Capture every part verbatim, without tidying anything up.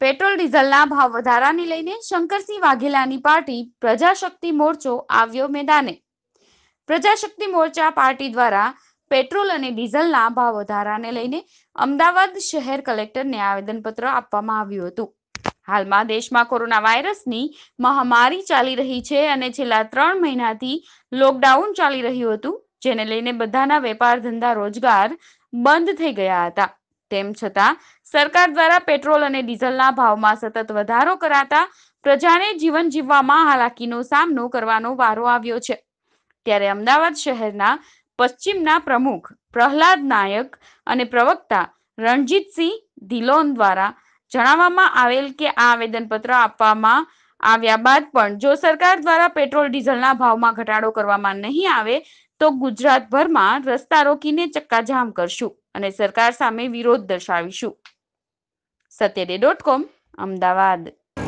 Petrol ડીઝલના ભાવ વધારાને લઈને શંકરસિંહ વાઘેલાની પાર્ટી પ્રજાશક્તિ મોરચો આવ્યો મેદાને। પ્રજાશક્તિ મોરચા પાર્ટી દ્વારા પેટ્રોલ અને ડીઝલના ભાવ વધારાને લઈને અમદાવાદ શહેર કલેક્ટરને આવેદનપત્ર આપવામાં આવ્યું હતું। હાલમાં દેશમાં કોરોના વાયરસની મહામારી ચાલી રહી છે અને છેલ્લા ત્રણ મહિનાથી લોકડાઉન ચાલી રહ્યું હતું, જેને લઈને બધાના વેપાર ધંધા રોજગાર બંધ થઈ ગયા હતા। તેમ છતાં સરકાર દ્વારા પેટ્રોલ અને ડીઝલના ભાવમાં સતત વધારો કરાતા પ્રજાને જીવન જીવવામાં હાલાકીનો સામનો કરવાનો વારો આવ્યો છે। ત્યારે અમદાવાદ શહેરના પશ્ચિમના પ્રમુખ પ્રહલાદ નાયક અને પ્રવક્તા રણજીતસિંહ ધિલોન દ્વારા જણાવવામાં આવેલ કે આ આવેદનપત્ર આપવામાં આવ્યા બાદ પણ જો સરકાર દ્વારા પેટ્રોલ ડીઝલના ભાવમાં ઘટાડો કરવામાં નહીં આવે તો ગુજરાતભરમાં રસ્તા રોકીને ચક્કાજામ કરશું અને સરકાર સામે વિરોધ દર્શાવીશું। સત્યડે ડોટ કોમ અમદાવાદ।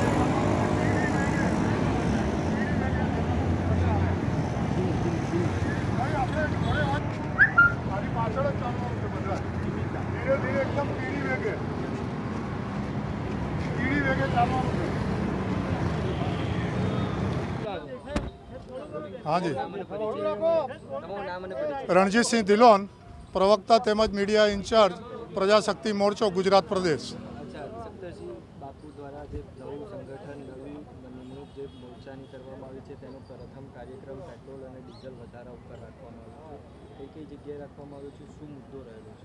हाँ जी, रणजीत सिंह धिलोन, प्रवक्ता तेमज मीडिया इंचार्ज प्रजाशक्ति मोर्चो गुजरात प्रदेश। बापू द्वारा जे नवुं संगठन नवी निमणूक जे मोर्चानी करवामां आवी छे तेनो प्रथम कार्यक्रम पेट्रोल अने डीजल वधारा उपर राखवामां आव्यो छे। कई कई जग्याए राखवामां आव्यो छे, शुं मुद्दो रहेलो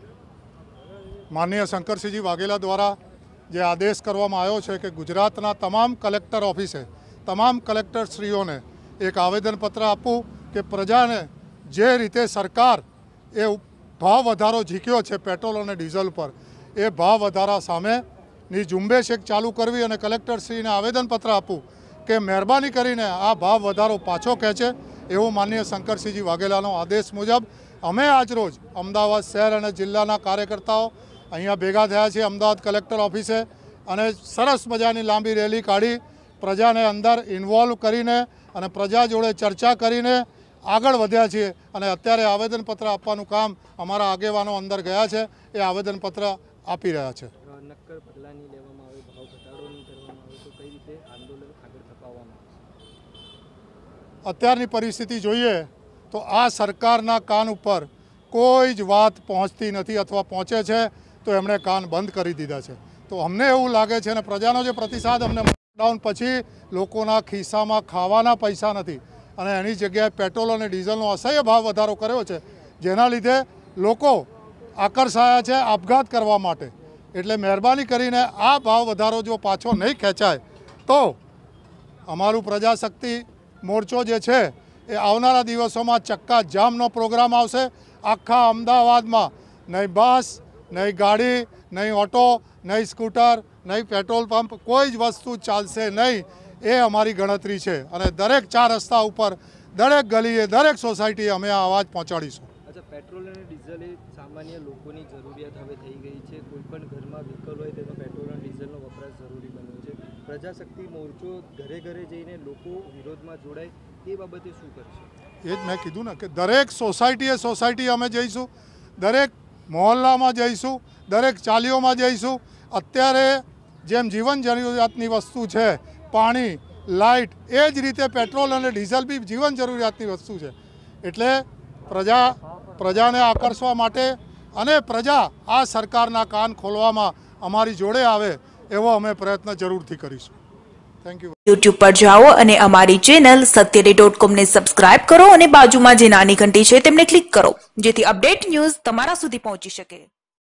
छे? माननीय शंकरसिंहजी वाघेला द्वारा जे आदेश करवामां आव्यो छे के गुजरातना तमाम कलेक्टर ऑफिसे तमाम कलेक्टरश्रीओने एक आवेदनपत्र आपवुं के प्रजाने जे रीते सरकार ए भाव वधारो झीक्यो छे पेट्रोल और डीजल पर ए भाव वधारा सामे नी झुंबेश एक चालू करवी अने कलेक्टरश्रीने आवेदनपत्र आपवुं के मेहरबानी करीने आ भाव वधारो पाछो खेंचे एवो माननीय शंकरसिंहजी वाघेलानो आदेश मुजब अमे आज रोज अमदावाद शहर अने जिल्लाना कार्यकर्ताओ अहींया भेगा थया छे अमदावाद कलेक्टर ऑफिसे अने सरस मजानी लांबी रेली काढी प्रजाने अंदर इन्वोल्व करीने अने प्रजा जोड़े चर्चा करीने आगळ वध्या छीए अने अत्यारे आवेदनपत्र आपवानुं काम अमारा आगेवानो अंदर गया छे ए आवेदनपत्र आपी रह्या छे। नक्कर पगलां नहीं लेवामां आवे, भाव घटाडो नहीं करवामां आवे तो कई रीते आंदोलन आगळ धपाववामां आवशे? अत्यारनी परिस्थिति जोईए तो आ सरकारना कान उपर कोई ज वात पहोंचती नथी अथवा पहोंचे छे तो एमणे कान बंद करी दीधा छे। तो अमने एवुं लागे छे अने प्रजानो जे प्रतिसाद अमने लॉकडाउन पछी लोकोना खिस्सामां खावाना पैसा नथी अने एनी जग्याए पेट्रोल और डीजलनो असह्य भाव वधारो कर्यो छे, जेना लीधे लोको आकर्षाया छे आपघात करवा माटे। एटले मेहरबानी करीने आ भाव वधारो जो पाछो नहीं खेंचाय तो अमारुं प्रजाशक्ति मोर्चो जे छे ए आवनारा दिवसोमां चक्का जामनो प्रोग्राम आवशे। आखा अमदावादमां नहीं बस नहीं गाड़ी नहीं ऑटो नहीं स्कूटर नहीं पेट्रोल पंप कोई ज वस्तु चालशे नहीं ए अमारी गणतरी है और दरेक चार रस्ता पर दरेक गलीए दरेक सोसायटी अमे आ अवाज पहोंचाड़ीशुं। अच्छा, पेट्रोल और डीजल ए सामान्य लोकोनी जरूरियात हवे थई गई छे। कोईपण घरमां व्हीकल होय तेनो पेट्रोल और डीजलनो वपराश जरूरी बन्यो छे। प्रजाशक्ति मोर्चो घरे घरे जईने लोको विरोधमां जोड़ाय ए बाबते शुं करशे? ए ज मैं कीधुं ने के दरेक सोसायटीए सोसायटी अमे जईशुं, दरेक मोहल्लामां जईशुं, दरेक चालीओमां जईशुं। अत्यारे जेम जीवन जरूरियातनी वस्तु है पानी लाइट ए ज रीते पेट्रोल और डीजल भी जीवन जरूरियातनी वस्तु है। एटले प्रजा प्रजाने आकर्षवा माटे अने प्रजा आ सरकारना कान खोलवामां अमारी जोड़े आवे एवो अमे प्रयत्न जरूरथी करीशुं। Thank you. यूट्यूब पर जाओ अने अमारी चेनल सत्यडे डॉट कॉम ने सब्सक्राइब करो अने बाजुमां जे नानी घंटी छे तेमने क्लिक करो जेथी अपडेट न्यूज तमारा सुधी पहोंची शके।